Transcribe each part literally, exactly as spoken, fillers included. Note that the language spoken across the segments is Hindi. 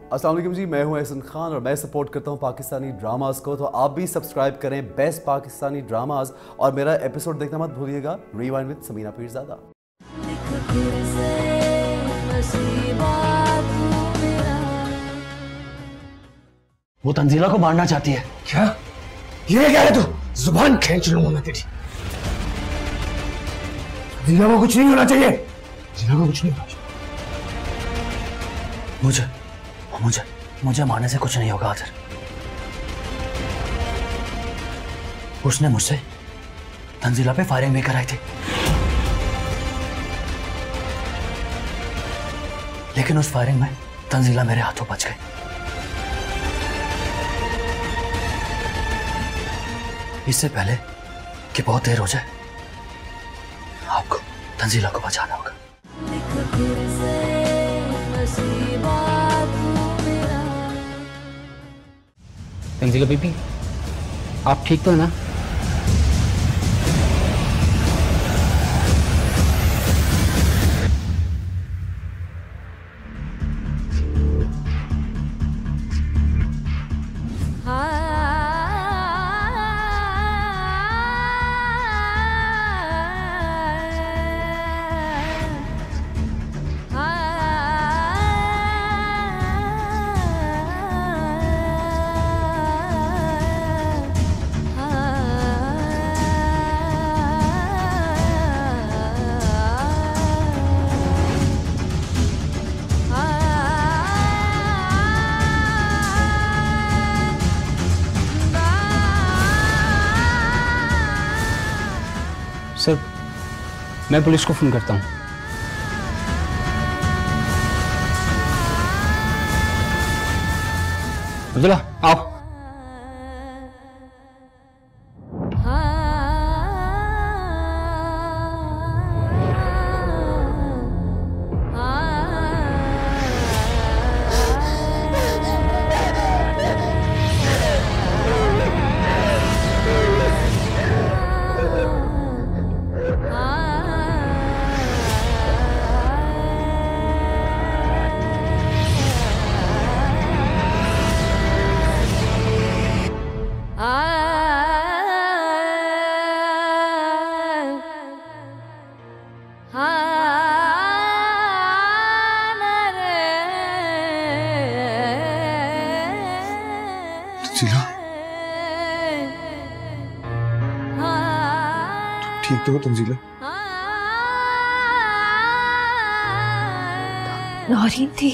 अस्सलाम वालेकुम जी, मैं हूं एहसन खान और मैं सपोर्ट करता हूं पाकिस्तानी ड्रामास को। तो आप भी सब्सक्राइब करें बेस्ट पाकिस्तानी ड्रामास और मेरा एपिसोड देखना मत भूलिएगा। Rewind with Sameena Peerzada. वो तंजीला को मारना चाहती है। क्या? ये क्या है तू? जुबान खींच लूंगा मैं तेरी। तंजीला को कुछ नहीं होना चाहिए। तंजीला को कुछ नहीं होना चाहिए। मुझे मुझे मुझे मारने से कुछ नहीं होगा आदर। उसने मुझसे तंजीला पे फायरिंग भी कराई थी, लेकिन उस फायरिंग में तंजीला मेरे हाथों बच गई। इससे पहले कि बहुत देर हो जाए, आपको तंजीला को बचाना होगा। तंजीला बीबी, आप ठीक तो है ना? सर, मैं पुलिस को फोन करता हूँ। अब्दुल्ला, आओ। ठीक तो हो तंजीला? नौरीन थी।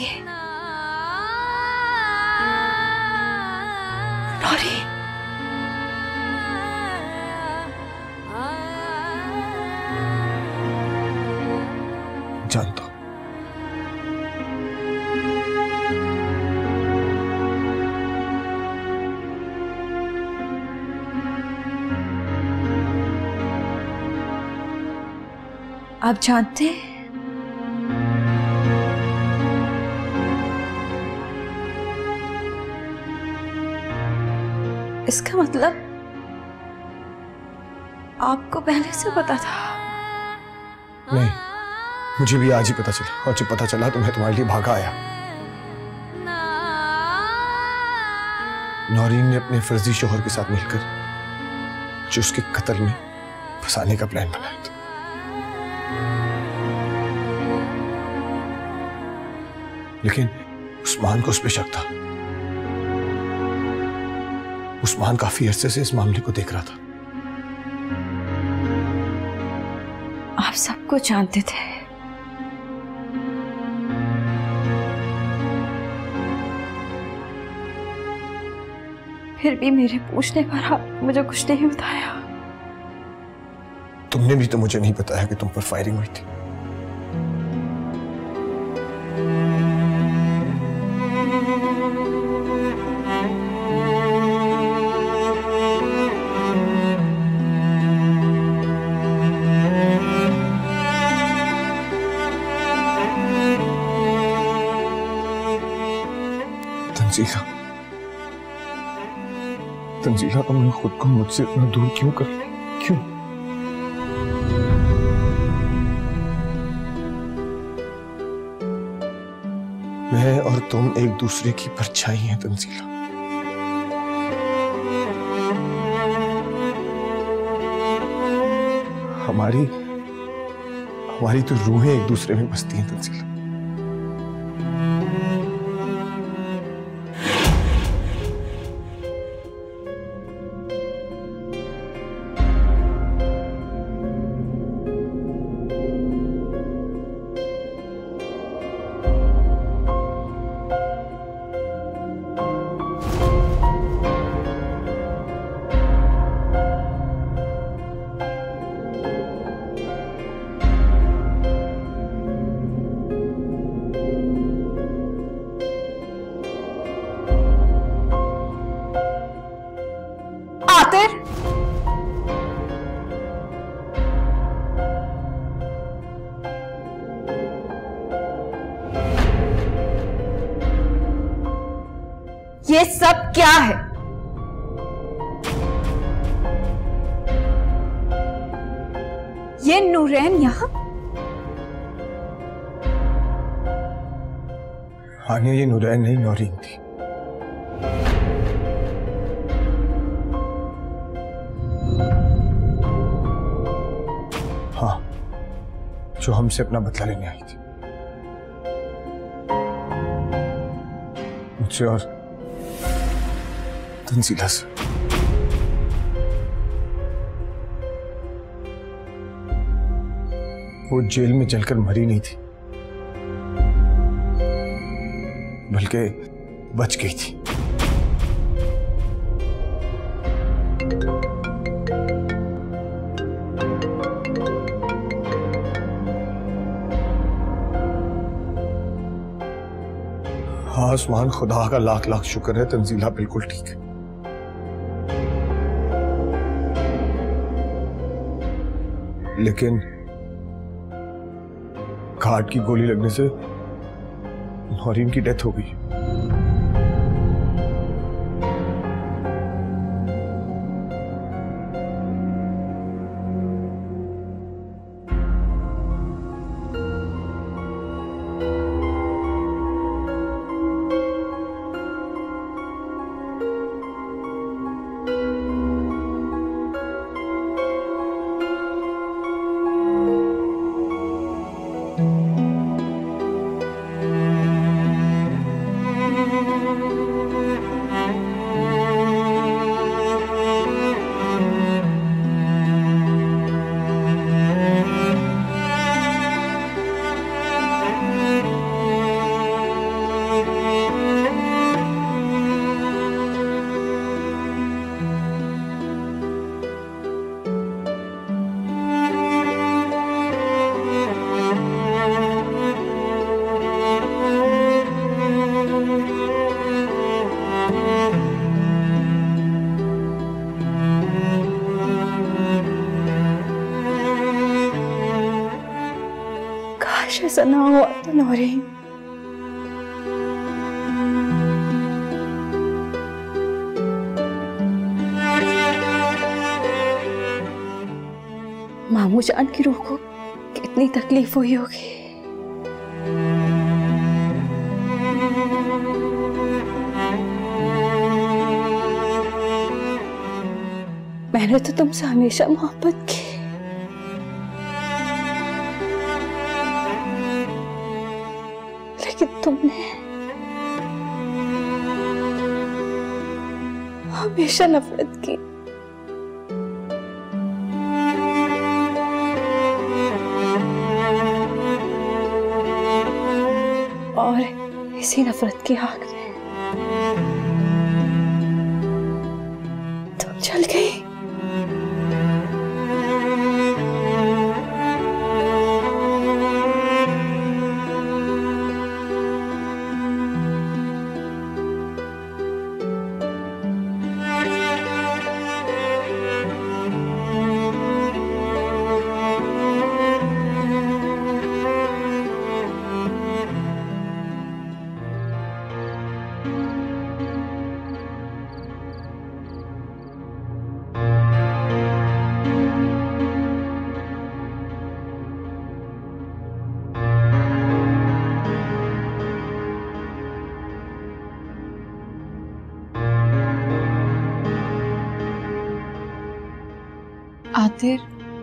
नौरीन। जानता हूं। आप जानते हैं, इसका मतलब आपको पहले से पता था? नहीं, मुझे भी आज ही पता चला, और जब पता चला तो मैं तुम्हारे लिए भागा आया। नौरीन ने अपने फर्जी शोहर के साथ मिलकर जो उसके कत्ल में फंसाने का प्लान बनाया था। लेकिन उस्मान को उस पे शक था। उस्मान काफी अरसे से इस मामले को देख रहा था। आप सब कुछ जानते थे। फिर भी मेरे पूछने पर आप मुझे कुछ नहीं बताया। तुमने भी तो मुझे नहीं बताया कि तुम पर फायरिंग हुई थी। तंजीला, तंजीला तुमने खुद को मुझसे इतना दूर क्यों कर लिया? क्यों? मैं और तुम एक दूसरे की परछाई हैं तंजीला। हमारी हमारी तो रूहें एक दूसरे में बसती हैं तंजीला। ये सब क्या है? ये नूरैन यहां? हानिया, ये नूरैन नहीं नौरीन थी। हाँ, जो हमसे अपना बदला लेने आई थी, मुझसे और तंजीला से। वो जेल में जलकर मरी नहीं थी, बल्कि बच गई थी। हाँ उस्मान, खुदा का लाख लाख शुक्र है, तंजीला बिल्कुल ठीक है। लेकिन घाट की गोली लगने से नौरीन की डेथ हो गई। ऐसा ना हुआ तो नौरीन। मामू जान की रूह को कितनी तकलीफ हुई होगी। मैंने तो तुमसे हमेशा मोहब्बत की, लेकिन तुमने हमेशा नफरत की। और इसी नफरत की आग में तुम जल गई। आतिर,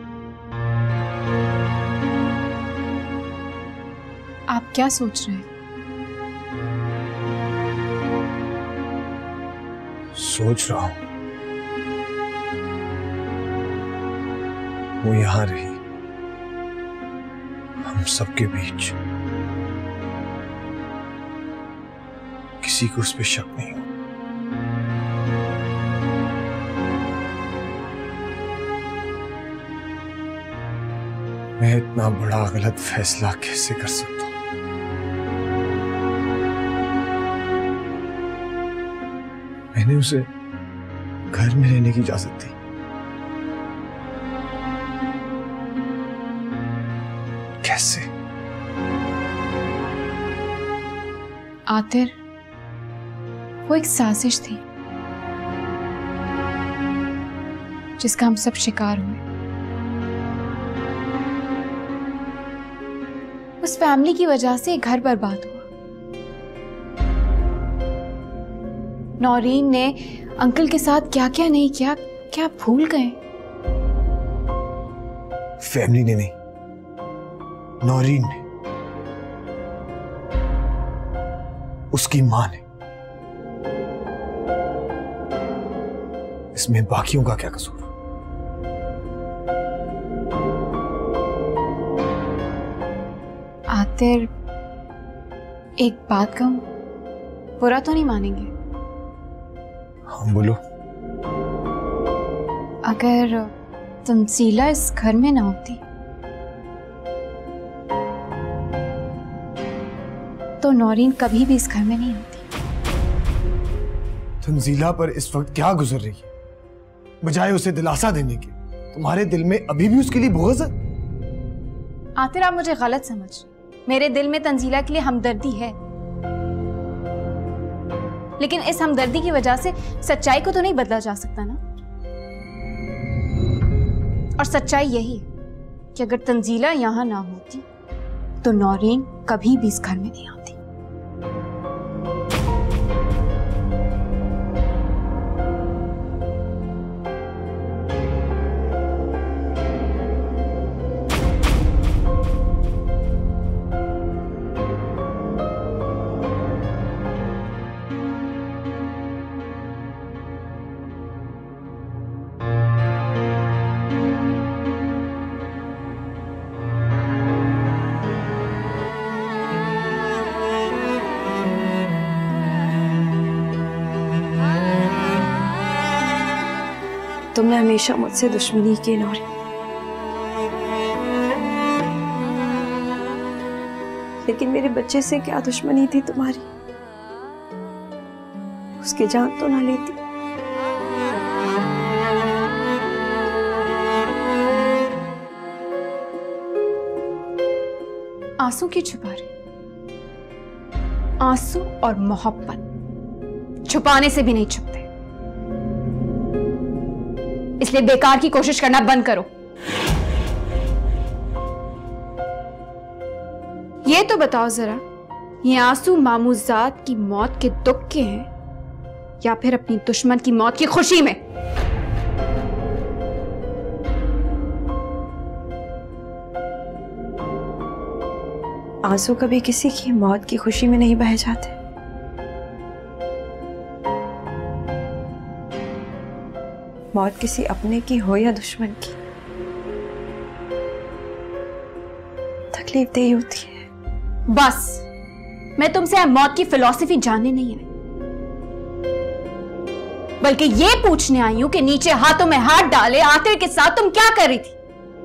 आप क्या सोच रहे हैं? सोच रहा हूं वो यहां रही, हम सबके बीच, किसी को उस पर शक नहीं हो। मैं इतना बड़ा गलत फैसला कैसे कर सकता हूं? मैंने उसे घर में रहने की इजाजत दी। कैसे? आतिर, वो एक साजिश थी जिसका हम सब शिकार हुए। उस फैमिली की वजह से घर बर्बाद हुआ। नौरीन ने अंकल के साथ क्या क्या नहीं किया, क्या भूल गए? फैमिली ने नहीं, नौरीन ने, उसकी मां ने। इसमें बाकियों का क्या कसूर? आतिर, एक बात कहूं, बुरा तो नहीं मानेंगे? हाँ बोलो। अगर तंजीला इस घर में ना होती तो नौरीन कभी भी इस घर में नहीं होती। तंजीला पर इस वक्त क्या गुजर रही है? बजाय उसे दिलासा देने के, तुम्हारे दिल में अभी भी उसके लिए बुग़्ज़ है? आतिर, आप मुझे गलत समझ रहे। मेरे दिल में तंजीला के लिए हमदर्दी है, लेकिन इस हमदर्दी की वजह से सच्चाई को तो नहीं बदला जा सकता ना। और सच्चाई यही है कि अगर तंजीला यहां ना होती तो नौरीन कभी भी इस घर में नहीं आती। तुमने हमेशा मुझसे दुश्मनी की नौरी, लेकिन मेरे बच्चे से क्या दुश्मनी थी तुम्हारी? उसकी जान तो ना लेती। आंसू क्यों छुपा रहे? आंसू और मोहब्बत छुपाने से भी नहीं छुपते, इसलिए बेकार की कोशिश करना बंद करो। ये तो बताओ जरा, ये आंसू मामूजात की मौत के दुख के हैं या फिर अपनी दुश्मन की मौत की खुशी में? आंसू कभी किसी की मौत की खुशी में नहीं बहे जाते। मौत किसी अपने की हो या दुश्मन की, तकलीफ देही होती है। बस, मैं तुमसे मौत की फिलॉसफी जानने नहीं आई, बल्कि ये पूछने आई हूं कि नीचे हाथों में हाथ डाले आतिर के साथ तुम क्या कर रही थी?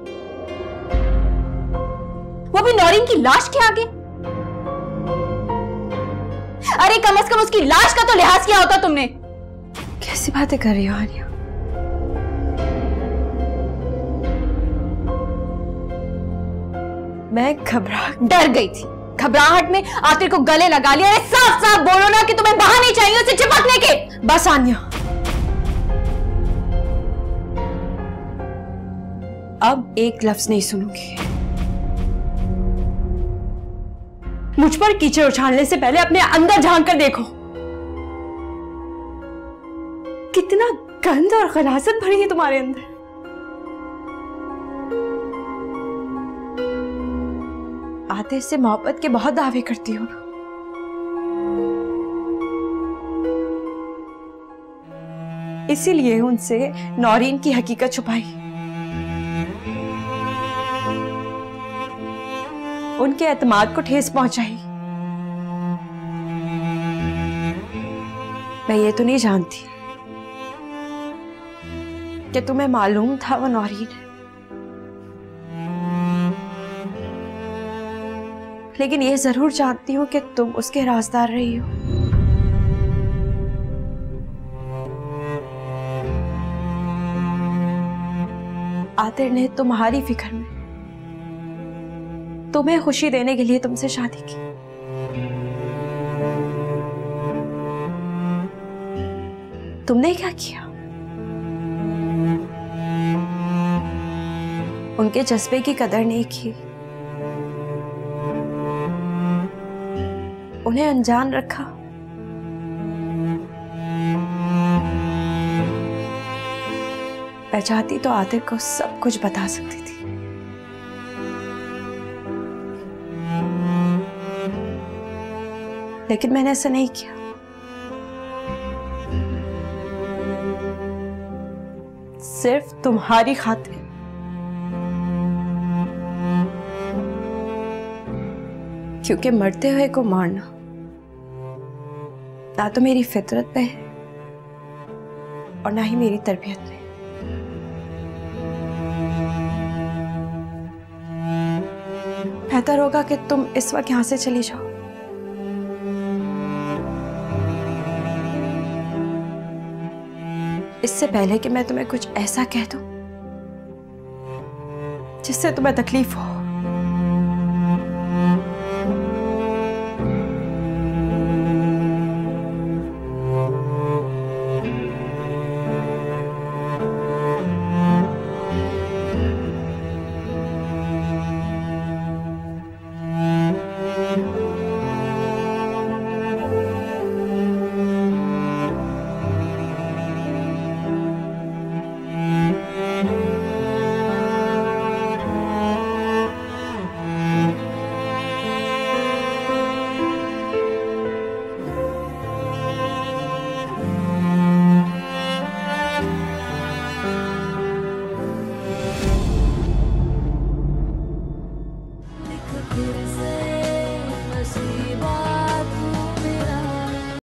वो भी नौरीन की लाश के आगे? अरे कम से कम उसकी लाश का तो लिहाज किया होता तुमने। कैसी बातें कर रही हो आर्या? मैं घबराहट डर गई थी, घबराहट में आतिर को गले लगा लिया। अरे साफ साफ बोलो ना कि तुम्हें बहाने चाहिए उसे चिपकने के। बस आन्या, अब एक लफ्ज नहीं सुनूंगी। मुझ पर कीचड़ उछालने से पहले अपने अंदर झांक कर देखो, कितना गंद और खलासत भरी है तुम्हारे अंदर। आतिश से मोहब्बत के बहुत दावे करती हो ना। इसीलिए उनसे नौरीन की हकीकत छुपाई, उनके एतमाद को ठेस पहुंचाई। मैं ये तो नहीं जानती कि तुम्हें मालूम था वो नौरीन है, लेकिन ये जरूर जानती हूं कि तुम उसके राजदार रही हो। आतिर ने तुम्हारी फिक्र में तुम्हें खुशी देने के लिए तुमसे शादी की। तुमने क्या किया? उनके जज्बे की कदर नहीं की, उन्हें अनजान रखा। मैं चाहती तो आतिर को सब कुछ बता सकती थी, लेकिन मैंने ऐसा नहीं किया। सिर्फ तुम्हारी खातिर। क्योंकि मरते हुए को मारना ना तो मेरी फितरत में है और ना ही मेरी तरबियत में। बेहतर होगा कि तुम इस वक्त यहां से चली जाओ। इससे पहले कि मैं तुम्हें कुछ ऐसा कह दूं जिससे तुम्हें तकलीफ हो।